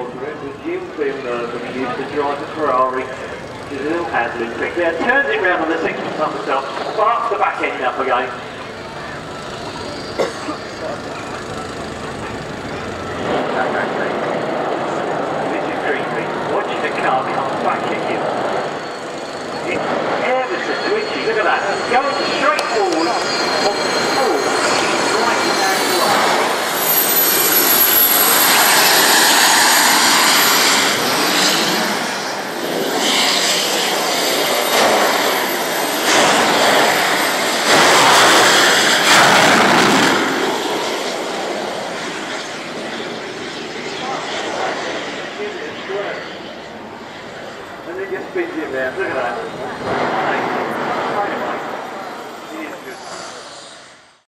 with Jim Cleveland when he used to drive the Ferrari. Did a little handling trick there, turns it round on the 6 on himself, sparks the back end up again. This is creepy. Watching the car come back at you. It's ever so twitchy, look at that. Going straight forward on full right hand line. And then just spins it round, look at that.